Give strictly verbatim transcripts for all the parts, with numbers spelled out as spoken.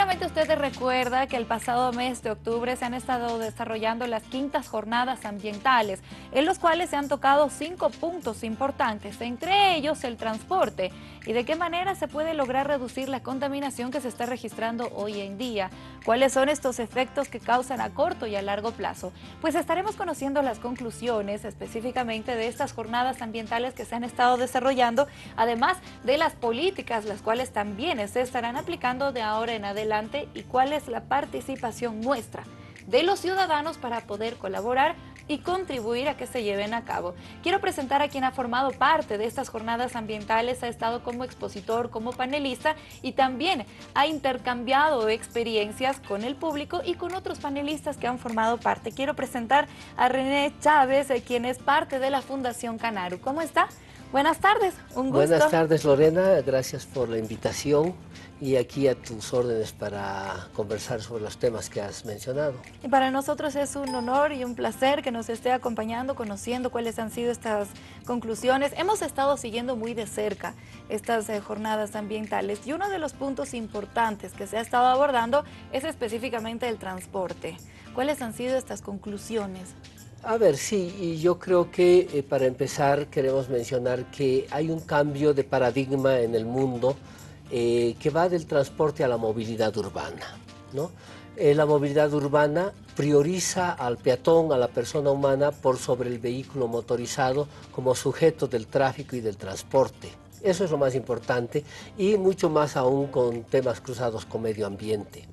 Seguramente usted recuerda que el pasado mes de octubre se han estado desarrollando las quintas jornadas ambientales, en los cuales se han tocado cinco puntos importantes, entre ellos el transporte y de qué manera se puede lograr reducir la contaminación que se está registrando hoy en día. ¿Cuáles son estos efectos que causan a corto y a largo plazo? Pues estaremos conociendo las conclusiones específicamente de estas jornadas ambientales que se han estado desarrollando, además de las políticas, las cuales también se estarán aplicando de ahora en adelante, y cuál es la participación nuestra de los ciudadanos para poder colaborar y contribuir a que se lleven a cabo. Quiero presentar a quien ha formado parte de estas jornadas ambientales, ha estado como expositor, como panelista y también ha intercambiado experiencias con el público y con otros panelistas que han formado parte. Quiero presentar a René Chávez, quien es parte de la Fundación Canaru. ¿Cómo está? Buenas tardes, un gusto. Buenas tardes, Lorena, gracias por la invitación y aquí a tus órdenes para conversar sobre los temas que has mencionado. Y para nosotros es un honor y un placer que nos esté acompañando, conociendo cuáles han sido estas conclusiones. Hemos estado siguiendo muy de cerca estas eh, jornadas ambientales y uno de los puntos importantes que se ha estado abordando es específicamente el transporte. ¿Cuáles han sido estas conclusiones? A ver, sí, y yo creo que eh, para empezar queremos mencionar que hay un cambio de paradigma en el mundo eh, que va del transporte a la movilidad urbana, ¿no? Eh, la movilidad urbana prioriza al peatón, a la persona humana, por sobre el vehículo motorizado como sujeto del tráfico y del transporte. Eso es lo más importante y mucho más aún con temas cruzados con medio ambiente.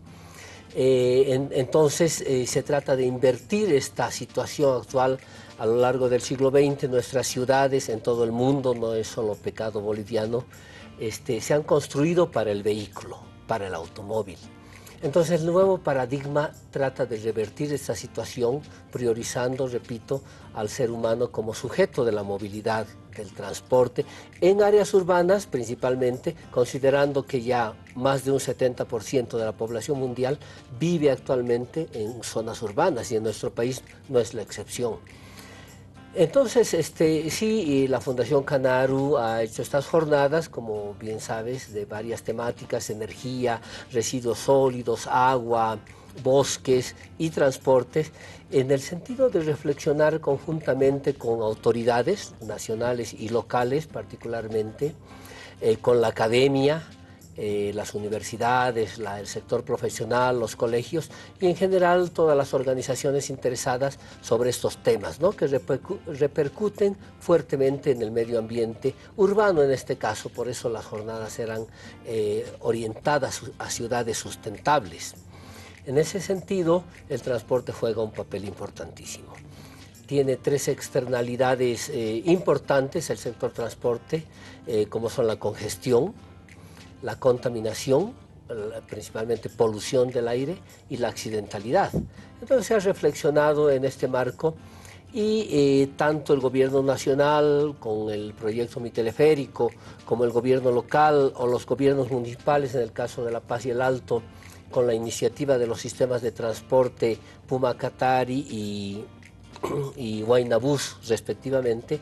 Eh, en, entonces eh, se trata de invertir esta situación actual a lo largo del siglo veinte. En nuestras ciudades, en todo el mundo, no es solo pecado boliviano, este, se han construido para el vehículo, para el automóvil. Entonces el nuevo paradigma trata de revertir esta situación, priorizando, repito, al ser humano como sujeto de la movilidad, del transporte, en áreas urbanas principalmente, considerando que ya más de un setenta por ciento de la población mundial vive actualmente en zonas urbanas y en nuestro país no es la excepción. Entonces, este, sí, la Fundación Canaru ha hecho estas jornadas, como bien sabes, de varias temáticas: energía, residuos sólidos, agua, bosques y transportes, en el sentido de reflexionar conjuntamente con autoridades nacionales y locales, particularmente, eh, con la academia, Eh, las universidades, la, el sector profesional, los colegios y en general todas las organizaciones interesadas sobre estos temas, ¿no? Que repercu repercuten fuertemente en el medio ambiente urbano en este caso. Por eso las jornadas eran eh, orientadas a ciudades sustentables. En ese sentido, el transporte juega un papel importantísimo. Tiene tres externalidades eh, importantes el sector transporte, eh, como son la congestión, la contaminación, principalmente polución del aire, y la accidentalidad. Entonces se ha reflexionado en este marco y eh, tanto el gobierno nacional con el proyecto Mi Teleférico, como el gobierno local o los gobiernos municipales, en el caso de La Paz y el Alto, con la iniciativa de los sistemas de transporte Pumacatari y, y Huaynabús respectivamente,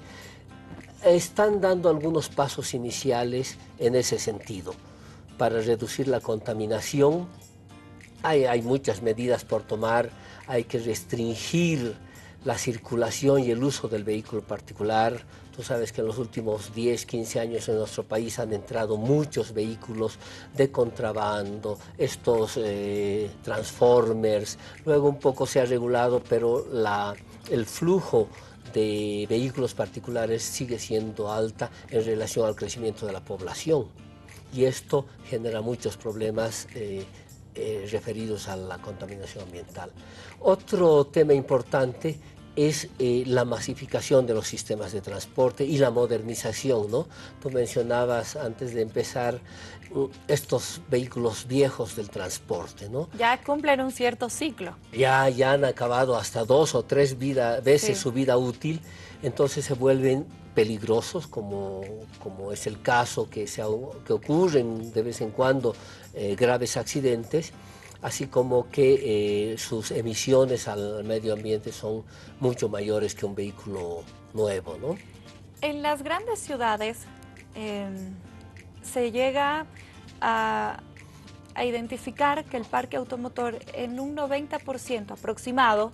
están dando algunos pasos iniciales en ese sentido para reducir la contaminación. Hay, hay muchas medidas por tomar, hay que restringir la circulación y el uso del vehículo particular. Tú sabes que en los últimos diez, quince años en nuestro país han entrado muchos vehículos de contrabando, estos eh, transformers. Luego un poco se ha regulado, pero la, el flujo de vehículos particulares sigue siendo alta en relación al crecimiento de la población. Y esto genera muchos problemas eh, eh, referidos a la contaminación ambiental. Otro tema importante es eh, la masificación de los sistemas de transporte y la modernización, ¿no? Tú mencionabas antes de empezar uh, estos vehículos viejos del transporte, ¿no? Ya cumplen un cierto ciclo. Ya, ya han acabado hasta dos o tres vida, veces Sí. su vida útil, entonces se vuelven peligrosos, como, como es el caso que, se, que ocurren de vez en cuando eh, graves accidentes, así como que eh, sus emisiones al medio ambiente son mucho mayores que un vehículo nuevo, ¿no? En las grandes ciudades eh, se llega a a identificar que el parque automotor en un noventa por ciento aproximado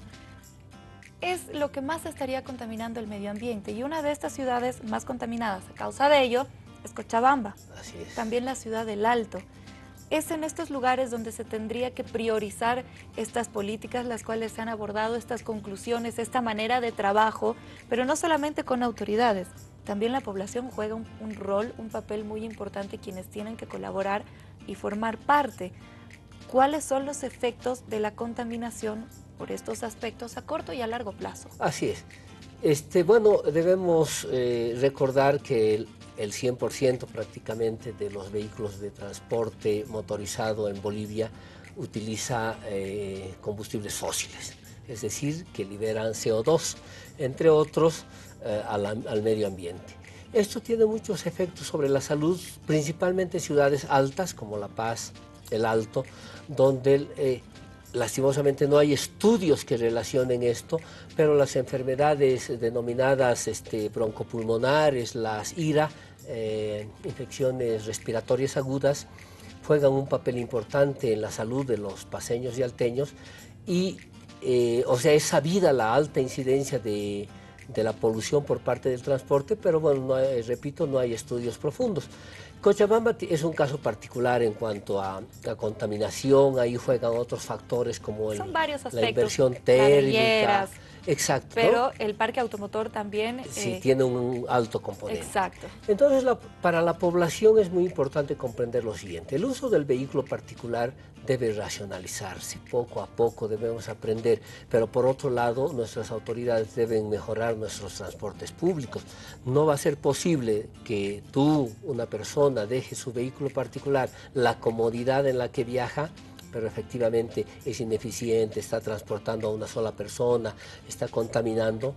es lo que más estaría contaminando el medio ambiente. Y una de estas ciudades más contaminadas a causa de ello es Cochabamba. Así es. También la ciudad del Alto. Es en estos lugares donde se tendría que priorizar estas políticas, las cuales se han abordado, estas conclusiones, esta manera de trabajo, pero no solamente con autoridades. También la población juega un, un rol, un papel muy importante, quienes tienen que colaborar y formar parte. ¿Cuáles son los efectos de la contaminación por estos aspectos a corto y a largo plazo? Así es. Este, bueno, debemos eh, recordar que el, el cien por ciento prácticamente de los vehículos de transporte motorizado en Bolivia utiliza eh, combustibles fósiles, es decir, que liberan C O dos, entre otros, eh, al, al medio ambiente. Esto tiene muchos efectos sobre la salud, principalmente en ciudades altas como La Paz, el Alto, donde eh, lastimosamente no hay estudios que relacionen esto, pero las enfermedades denominadas este, broncopulmonares, las I R A, eh, infecciones respiratorias agudas, juegan un papel importante en la salud de los paceños y alteños y, eh, o sea, es sabida la alta incidencia de, de la polución por parte del transporte, pero bueno, no hay, repito, no hay estudios profundos. Cochabamba es un caso particular en cuanto a, a contaminación, ahí juegan otros factores como el, Son varios aspectos, la inversión térmica. Exacto. Pero ¿no? El parque automotor también... Sí, eh, tiene un alto componente. Exacto. Entonces, la, para la población es muy importante comprender lo siguiente. El uso del vehículo particular debe racionalizarse. Poco a poco debemos aprender. Pero por otro lado, nuestras autoridades deben mejorar nuestros transportes públicos. No va a ser posible que tú, una persona, deje su vehículo particular, la comodidad en la que viaja, pero efectivamente es ineficiente, está transportando a una sola persona, está contaminando,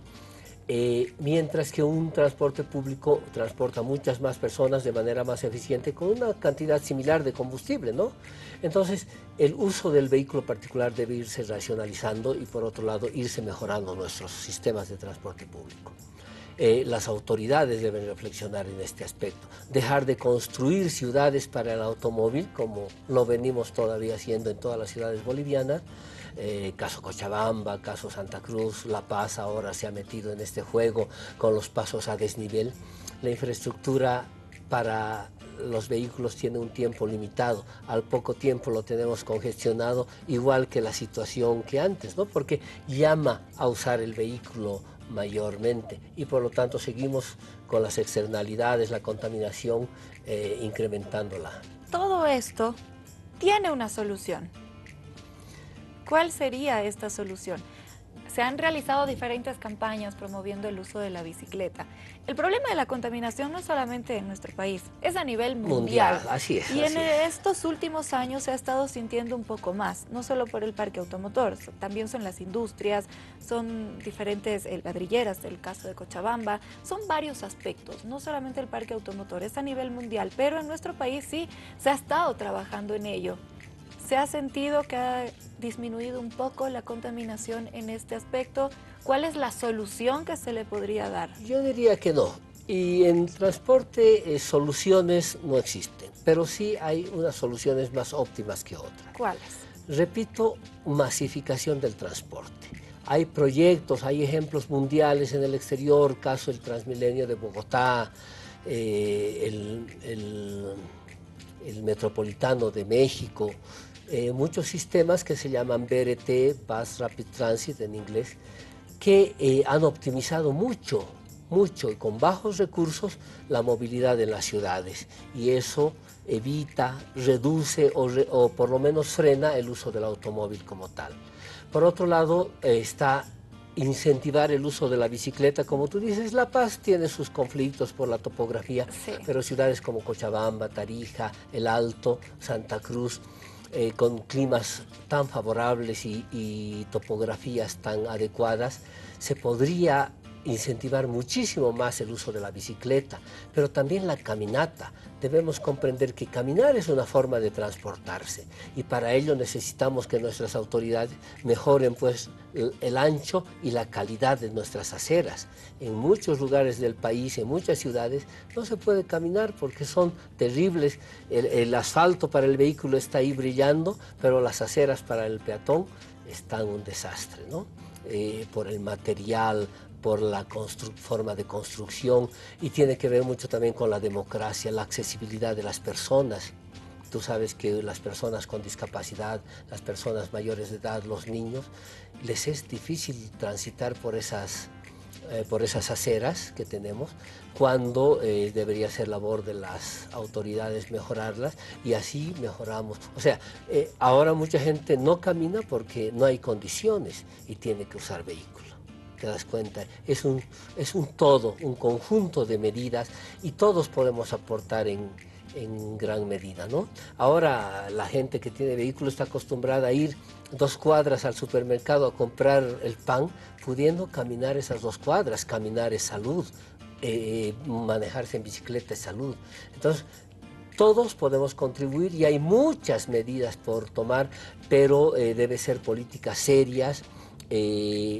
eh, mientras que un transporte público transporta muchas más personas de manera más eficiente con una cantidad similar de combustible, ¿no? Entonces, el uso del vehículo particular debe irse racionalizando y, por otro lado, irse mejorando nuestros sistemas de transporte público. Eh, las autoridades deben reflexionar en este aspecto, dejar de construir ciudades para el automóvil, como lo venimos todavía haciendo en todas las ciudades bolivianas, eh, caso Cochabamba, caso Santa Cruz, La Paz ahora se ha metido en este juego con los pasos a desnivel. La infraestructura para los vehículos tiene un tiempo limitado, al poco tiempo lo tenemos congestionado, igual que la situación que antes, ¿no? Porque llama a usar el vehículo mayormente y por lo tanto seguimos con las externalidades, la contaminación, eh, incrementándola. Todo esto tiene una solución. ¿Cuál sería esta solución? Se han realizado diferentes campañas promoviendo el uso de la bicicleta. El problema de la contaminación no es solamente en nuestro país, es a nivel mundial. Mundial, así es. Y así en es. estos últimos años se ha estado sintiendo un poco más, no solo por el parque automotor, también son las industrias, son diferentes eh, ladrilleras, el caso de Cochabamba, son varios aspectos, no solamente el parque automotor, es a nivel mundial, pero en nuestro país sí se ha estado trabajando en ello. ¿Se ha sentido que ha disminuido un poco la contaminación en este aspecto? ¿Cuál es la solución que se le podría dar? Yo diría que no. Y en transporte eh, soluciones no existen, pero sí hay unas soluciones más óptimas que otras. ¿Cuáles? Repito, masificación del transporte. Hay proyectos, hay ejemplos mundiales en el exterior, caso el Transmilenio de Bogotá, eh, el, el, el Metropolitano de México, Eh, muchos sistemas que se llaman B R T, Bus Rapid Transit en inglés, que eh, han optimizado mucho, mucho y con bajos recursos la movilidad en las ciudades y eso evita, reduce o, re, o por lo menos frena el uso del automóvil como tal. Por otro lado eh, está incentivar el uso de la bicicleta, como tú dices. La Paz tiene sus conflictos por la topografía, sí, pero ciudades como Cochabamba, Tarija, El Alto, Santa Cruz, Eh, con climas tan favorables y, y topografías tan adecuadas, se podría incentivar muchísimo más el uso de la bicicleta, pero también la caminata. Debemos comprender que caminar es una forma de transportarse y para ello necesitamos que nuestras autoridades mejoren pues, el, el ancho y la calidad de nuestras aceras. En muchos lugares del país, en muchas ciudades, no se puede caminar porque son terribles. El, el asfalto para el vehículo está ahí brillando, pero las aceras para el peatón están un desastre, ¿no? Eh, por el material, por la forma de construcción, y tiene que ver mucho también con la democracia, la accesibilidad de las personas. Tú sabes que las personas con discapacidad, las personas mayores de edad, los niños, les es difícil transitar por esas, eh, por esas aceras que tenemos, cuando eh, debería ser labor de las autoridades mejorarlas, y así mejoramos. O sea, eh, ahora mucha gente no camina porque no hay condiciones y tiene que usar vehículos. ¿Te das cuenta? Es un, es un todo, un conjunto de medidas y todos podemos aportar en, en gran medida, ¿no? Ahora la gente que tiene vehículo está acostumbrada a ir dos cuadras al supermercado a comprar el pan, pudiendo caminar esas dos cuadras. Caminar es salud, eh, manejarse en bicicleta es salud. Entonces, todos podemos contribuir y hay muchas medidas por tomar, pero eh, debe ser políticas serias, eh,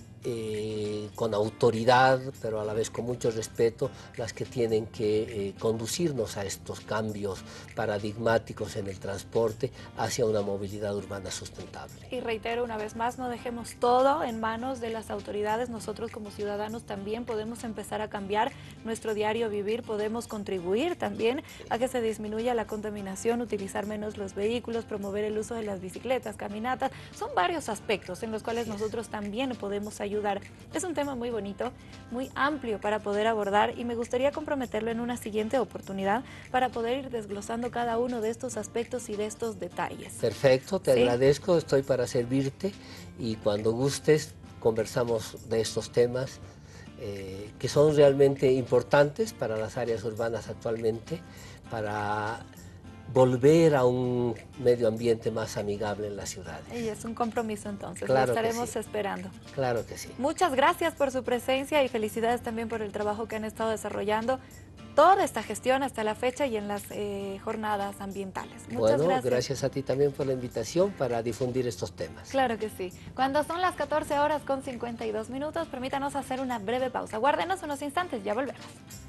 Eh, con autoridad, pero a la vez con mucho respeto, las que tienen que eh, conducirnos a estos cambios paradigmáticos en el transporte hacia una movilidad urbana sustentable. Y reitero una vez más, no dejemos todo en manos de las autoridades. Nosotros como ciudadanos también podemos empezar a cambiar nuestro diario vivir, podemos contribuir también a que se disminuya la contaminación, utilizar menos los vehículos, promover el uso de las bicicletas, caminatas. Son varios aspectos en los cuales nosotros también podemos ayudar. Es un tema muy bonito, muy amplio para poder abordar y me gustaría comprometerlo en una siguiente oportunidad para poder ir desglosando cada uno de estos aspectos y de estos detalles. Perfecto, te ¿Sí? agradezco, estoy para servirte y cuando gustes conversamos de estos temas eh, que son realmente importantes para las áreas urbanas actualmente, para volver a un medio ambiente más amigable en las ciudades. Y es un compromiso entonces, Claro lo estaremos sí. esperando. Claro que sí. Muchas gracias por su presencia y felicidades también por el trabajo que han estado desarrollando toda esta gestión hasta la fecha y en las eh, jornadas ambientales. Muchas bueno, gracias. gracias a ti también por la invitación para difundir estos temas. Claro que sí. Cuando son las catorce horas con cincuenta y dos minutos, permítanos hacer una breve pausa. Guárdenos unos instantes, ya volvemos.